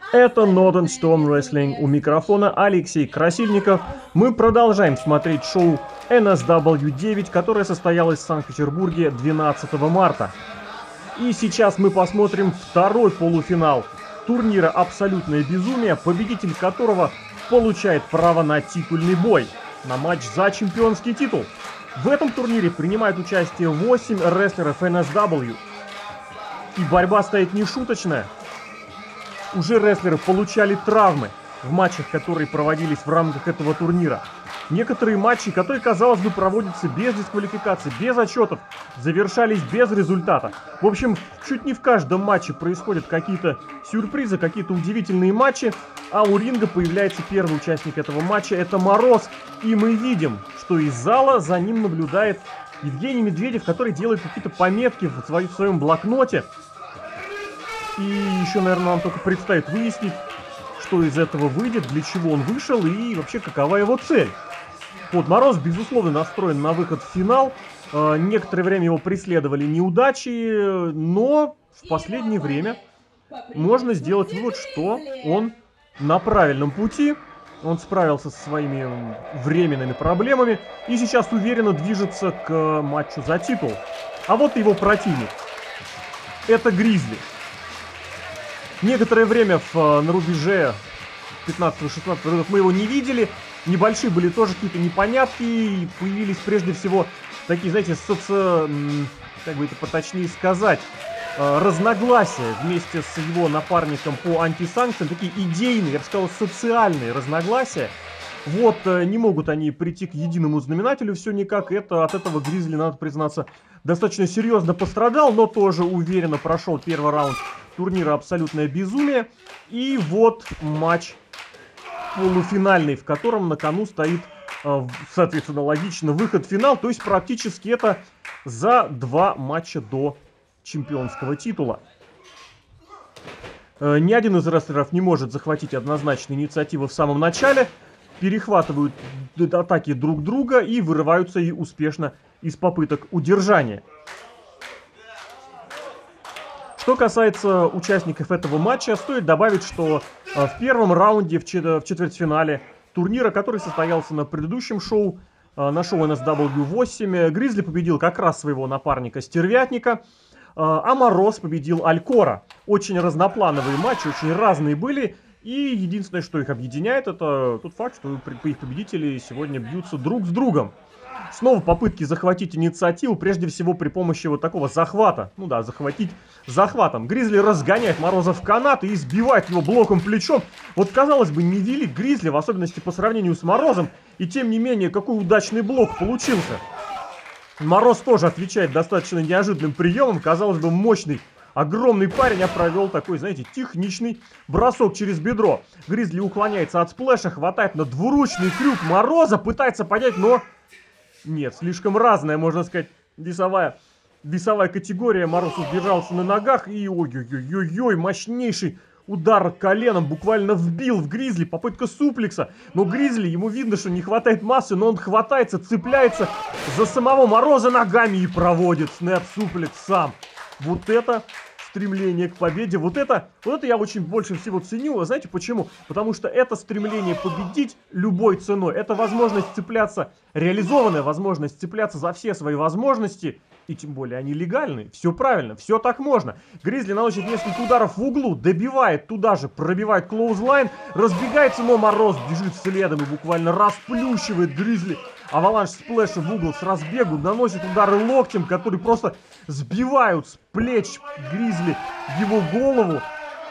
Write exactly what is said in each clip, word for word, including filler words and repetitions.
Это Northern Storm Wrestling. У микрофона Алексей Красильников. Мы продолжаем смотреть шоу эн эс дабл ю девять, которое состоялось в Санкт-Петербурге двенадцатого марта. И сейчас мы посмотрим второй полуфинал турнира «Абсолютное безумие», победитель которого получает право на титульный бой, на матч за чемпионский титул. В этом турнире принимает участие восемь рестлеров эн эс дабл ю. И борьба стоит нешуточная. Уже рестлеры получали травмы в матчах, которые проводились в рамках этого турнира. Некоторые матчи, которые, казалось бы, проводятся без дисквалификации, без отчетов, завершались без результата. В общем, чуть не в каждом матче происходят какие-то сюрпризы, какие-то удивительные матчи. А у ринга появляется первый участник этого матча, это Мороз. И мы видим, что из зала за ним наблюдает Евгений Медведев, который делает какие-то пометки в своем блокноте. И еще, наверное, нам только предстоит выяснить, что из этого выйдет, для чего он вышел и вообще какова его цель. Вот, Мороз, безусловно, настроен на выход в финал. Э, некоторое время его преследовали неудачи, но в последнее время можно сделать вывод, что он на правильном пути. Он справился со своими временными проблемами и сейчас уверенно движется к матчу за титул. А вот его противник. Это Гризли. Некоторое время в, на рубеже пятнадцатого-шестнадцатого годов мы его не видели. Небольшие были тоже какие-то непонятки. И появились прежде всего такие, знаете, соци... как бы это поточнее сказать, разногласия вместе с его напарником по антисанкциям. Такие идейные, я бы сказал, социальные разногласия. Вот, не могут они прийти к единому знаменателю все никак. Это от этого Гризли, надо признаться, достаточно серьезно пострадал, но тоже уверенно прошел первый раунд турнира «Абсолютное безумие». И вот матч полуфинальный, в котором на кону стоит, соответственно, логично, выход в финал. То есть практически это за два матча до чемпионского титула. Ни один из рестлеров не может захватить однозначную инициативу в самом начале. Перехватывают атаки друг друга и вырываются и успешно из попыток удержания. Что касается участников этого матча, стоит добавить, что в первом раунде в четвертьфинале турнира, который состоялся на предыдущем шоу, на шоу эн эс дабл ю восемь, Гризли победил как раз своего напарника Стервятника, а Мороз победил Алькора. Очень разноплановые матчи, очень разные были. И единственное, что их объединяет, это тот факт, что их победители сегодня бьются друг с другом. Снова попытки захватить инициативу, прежде всего при помощи вот такого захвата. Ну да, захватить захватом. Гризли разгоняет Мороза в канат и избивает его блоком плечом. Вот, казалось бы, невелик Гризли, в особенности по сравнению с Морозом. И тем не менее, какой удачный блок получился. Мороз тоже отвечает достаточно неожиданным приемом. Казалось бы, мощный, огромный парень, а провел такой, знаете, техничный бросок через бедро. Гризли уклоняется от сплэша, хватает на двуручный крюк Мороза, пытается поднять, но... Нет, слишком разная, можно сказать, весовая, весовая категория. Мороз удержался на ногах и ой-ой-ой-ой, мощнейший удар коленом буквально вбил в Гризли. Попытка суплекса. Но Гризли, ему видно, что не хватает массы, но он хватается, цепляется за самого Мороза ногами и проводит снэп-суплекс сам. Вот это стремление к победе, вот это, вот это я очень больше всего ценю. А знаете почему? Потому что это стремление победить любой ценой. Это возможность цепляться, реализованная возможность цепляться за все свои возможности. И тем более они легальные. Все правильно, все так можно. Гризли наносит несколько ударов в углу, добивает туда же, пробивает клоузлайн, разбегается, но Мороз бежит следом и буквально расплющивает Гризли. Аваланж сплэша в угол с разбегу, наносит удары локтем, которые просто сбивают с плеч Гризли его голову.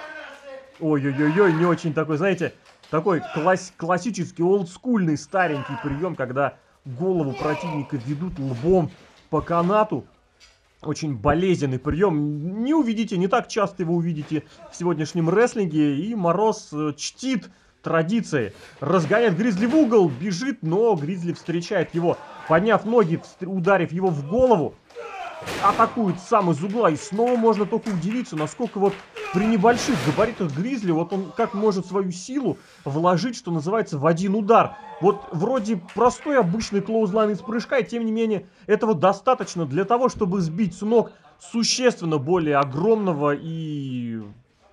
Ой-ой-ой, не очень такой, знаете, такой класс классический, олдскульный, старенький прием, когда голову противника ведут лбом по канату. Очень болезненный прием. Не увидите, не так часто его увидите в сегодняшнем рестлинге. И Мороз чтит традиции. Разгоняет Гризли в угол, бежит, но Гризли встречает его, подняв ноги, ударив его в голову. Атакует сам из угла. И снова можно только удивиться, насколько вот при небольших габаритах Гризли, вот он как может свою силу вложить, что называется, в один удар. Вот вроде простой обычный клоузлайн из прыжка, и тем не менее этого достаточно для того, чтобы сбить с ног существенно более огромного и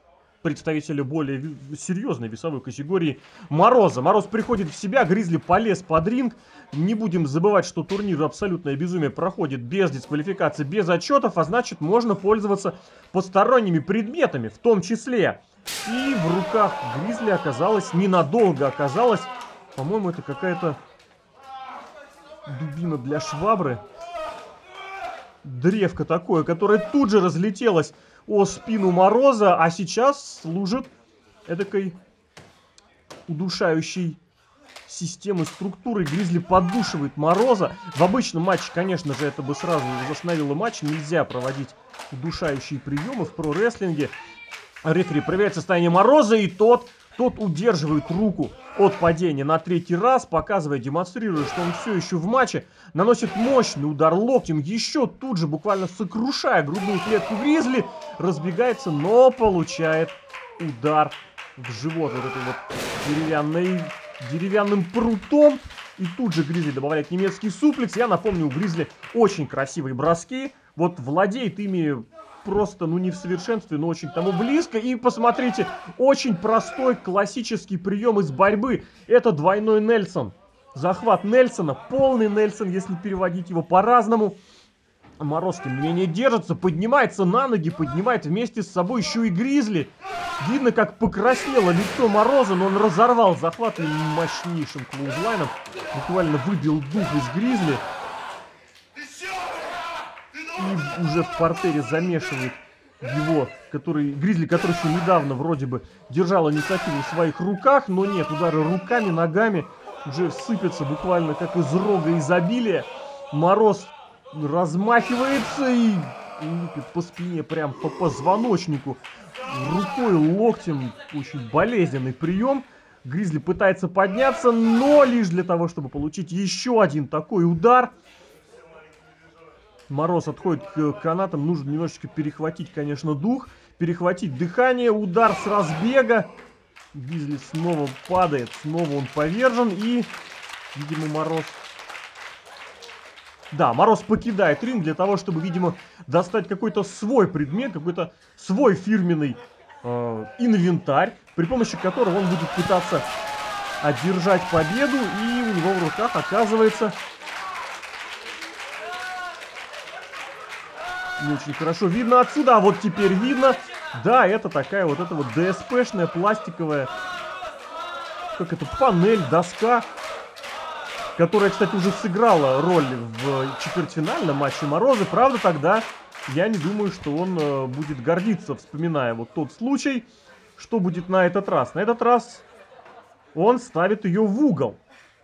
представителя более серьезной весовой категории Мороза. Мороз приходит в себя, Гризли полез под ринг. Не будем забывать, что турнир «Абсолютное безумие» проходит без дисквалификации, без отчетов, а значит, можно пользоваться посторонними предметами, в том числе. И в руках Гризли оказалось, ненадолго оказалось, по-моему, это какая-то дубина для швабры. Древко такое, которое тут же разлетелось о спину Мороза, а сейчас служит эдакой удушающей системы, структуры. Гризли поддушивает Мороза. В обычном матче, конечно же, это бы сразу остановило матч. Нельзя проводить удушающие приемы в про-рестлинге. Рефери проверяет состояние Мороза, и тот, тот удерживает руку от падения на третий раз, показывая, демонстрируя, что он все еще в матче, наносит мощный удар локтем, еще тут же, буквально сокрушая грудную клетку Гризли, разбегается, но получает удар в живот вот этой вот деревянной, деревянным прутом. И тут же Гризли добавляет немецкий суплекс. Я напомню, у Гризли очень красивые броски. Вот владеет ими просто, ну, не в совершенстве, но очень к тому близко. И посмотрите, очень простой классический прием из борьбы. Это двойной Нельсон. Захват Нельсона, полный Нельсон, если переводить его по-разному. Мороз, тем не менее, держится, поднимается на ноги, поднимает вместе с собой еще и Гризли. Видно, как покраснело лицо Мороза, но он разорвал захват мощнейшим клоузлайном. Буквально выбил дух из Гризли. И уже в партере замешивает его, который, Гризли, который еще недавно вроде бы держал инициативу в своих руках, но нет, удары руками, ногами уже сыпятся буквально как из рога изобилия. Мороз размахивается и лупит по спине, прям по позвоночнику, рукой, локтем. Очень болезненный прием. Гризли пытается подняться, но лишь для того, чтобы получить еще один такой удар. Мороз отходит к канатам, нужно немножечко перехватить, конечно, дух, перехватить дыхание, удар с разбега. Гризли снова падает, снова он повержен, и, видимо, Мороз... Да, Мороз покидает ринг для того, чтобы, видимо, достать какой-то свой предмет, какой-то свой фирменный э, инвентарь, при помощи которого он будет пытаться одержать победу, и у него в руках оказывается... Не очень хорошо видно отсюда, а вот теперь видно. Да, это такая вот эта вот ДСПшная пластиковая, как это, панель, доска, которая, кстати, уже сыграла роль в четвертьфинальном матче Мороза. Правда, тогда я не думаю, что он э, будет гордиться, вспоминая вот тот случай. Что будет на этот раз? На этот раз он ставит ее в угол.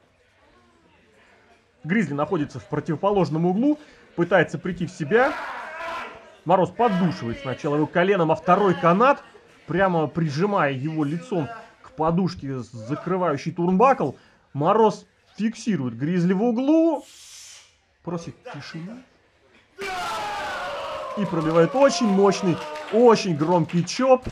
Гризли находится в противоположном углу, пытается прийти в себя. Мороз поддушивает сначала его коленом, а второй канат, прямо прижимая его лицом к подушке, закрывающей турнбакл, Мороз фиксирует Гризли в углу, просит тишины и пробивает очень мощный, очень громкий чоп.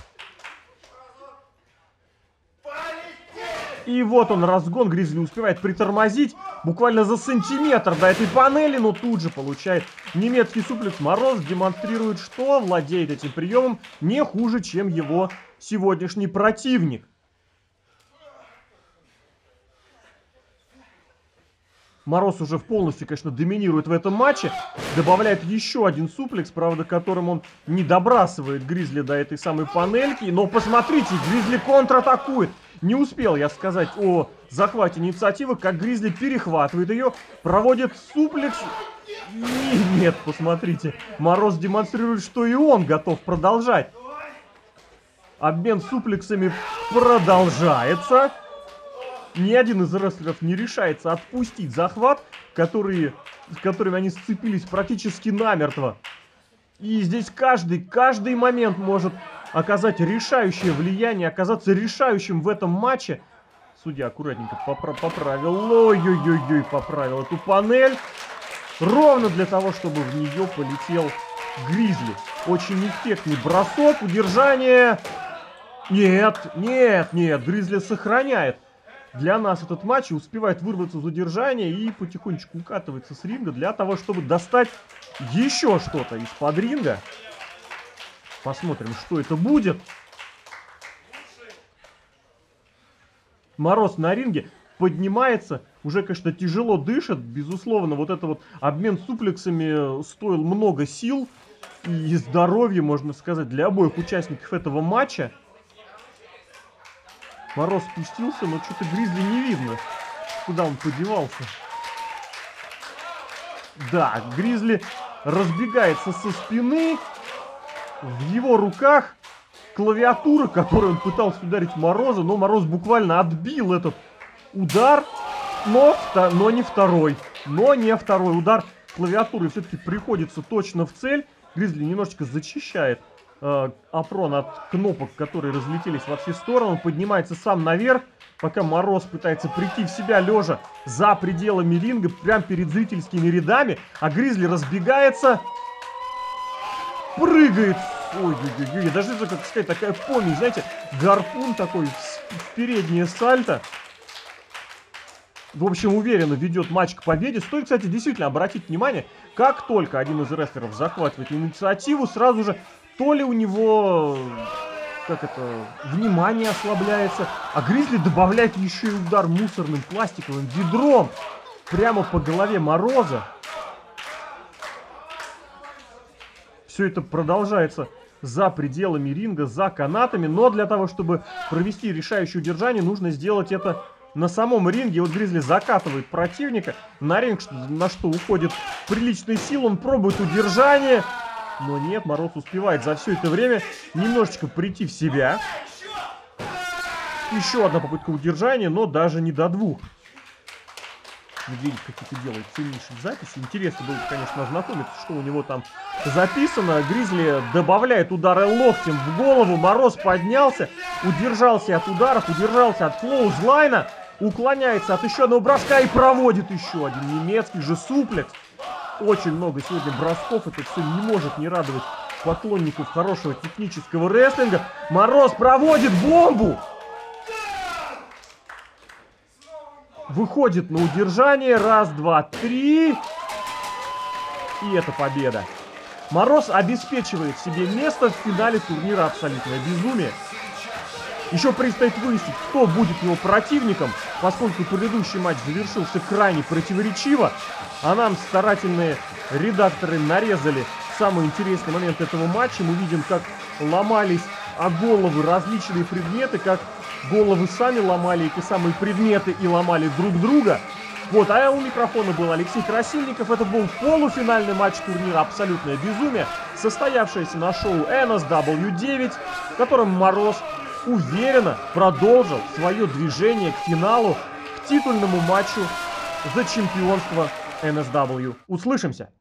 И вот он, разгон. Гризли успевает притормозить буквально за сантиметр до этой панели, но тут же получает немецкий суплекс. Мороз демонстрирует, что владеет этим приемом не хуже, чем его сегодняшний противник. Мороз уже полностью, конечно, доминирует в этом матче. Добавляет еще один суплекс, правда, которым он не добрасывает Гризли до этой самой панельки. Но посмотрите, Гризли контратакует. Не успел я сказать о захвате инициативы, как Гризли перехватывает ее, проводит суплекс. И нет, посмотрите, Мороз демонстрирует, что и он готов продолжать. Обмен суплексами продолжается. Ни один из рестлеров не решается отпустить захват, который, с которыми они сцепились практически намертво. И здесь каждый, каждый момент может оказать решающее влияние, оказаться решающим в этом матче. Судья аккуратненько попра поправил, ой-ой-ой-ой, поправил эту панель. Ровно для того, чтобы в нее полетел Гризли. Очень эффектный бросок, удержание. Нет, нет, нет, Гризли сохраняет для нас этот матч и успевает вырваться из удержания и потихонечку укатывается с ринга для того, чтобы достать еще что-то из-под ринга. Посмотрим, что это будет. Мороз на ринге поднимается, уже, конечно, тяжело дышит, безусловно, вот это вот обмен суплексами стоил много сил и здоровья, можно сказать, для обоих участников этого матча. Мороз спустился, но что-то Гризли не видно, куда он подевался. Да, Гризли разбегается со спины, в его руках клавиатура, которой он пытался ударить Мороза, но Мороз буквально отбил этот удар, но, но не второй, но не второй удар клавиатуры все-таки приходится точно в цель. Гризли немножечко зачищает э, Апрон от кнопок, которые разлетелись во все стороны, он поднимается сам наверх, пока Мороз пытается прийти в себя лежа за пределами ринга, прямо перед зрительскими рядами, а Гризли разбегается, прыгает. Ой, ой, ой, ой, даже это, как сказать, такая помесь, знаете, гарпун такой в переднее сальто. В общем, уверенно ведет матч к победе. Стоит, кстати, действительно обратить внимание, как только один из рестлеров захватывает инициативу, сразу же то ли у него, как это, внимание ослабляется, а Гризли добавляет еще и удар мусорным пластиковым ведром прямо по голове Мороза. Все это продолжается за пределами ринга, за канатами, но для того, чтобы провести решающее удержание, нужно сделать это на самом ринге. Вот Гризли закатывает противника на ринг, на что уходит приличные силы, он пробует удержание, но нет, Мороз успевает за все это время немножечко прийти в себя. Еще одна попытка удержания, но даже не до двух. Медведев какие-то делает ценнейшие записи. Интересно было, конечно, ознакомиться, что у него там записано. Гризли добавляет удары локтем в голову. Мороз поднялся, удержался от ударов, удержался от клоузлайна, уклоняется от еще одного броска и проводит еще один немецкий же суплекс. Очень много сегодня бросков. Это все не может не радовать поклонников хорошего технического рестлинга. Мороз проводит бомбу. Выходит на удержание. Раз, два, три. И это победа. Мороз обеспечивает себе место в финале турнира «Абсолютное безумие». Еще предстоит выяснить, кто будет его противником, поскольку предыдущий матч завершился крайне противоречиво, а нам старательные редакторы нарезали самые интересные моменты этого матча. Мы видим, как ломались о головы различные предметы, как головы сами ломали эти самые предметы и ломали друг друга. Вот, а у микрофона был Алексей Красильников. Это был полуфинальный матч турнира «Абсолютное безумие», состоявшийся на шоу эн эс дабл ю девять, в котором Мороз уверенно продолжил свое движение к финалу, к титульному матчу за чемпионство эн эс дабл ю. Услышимся!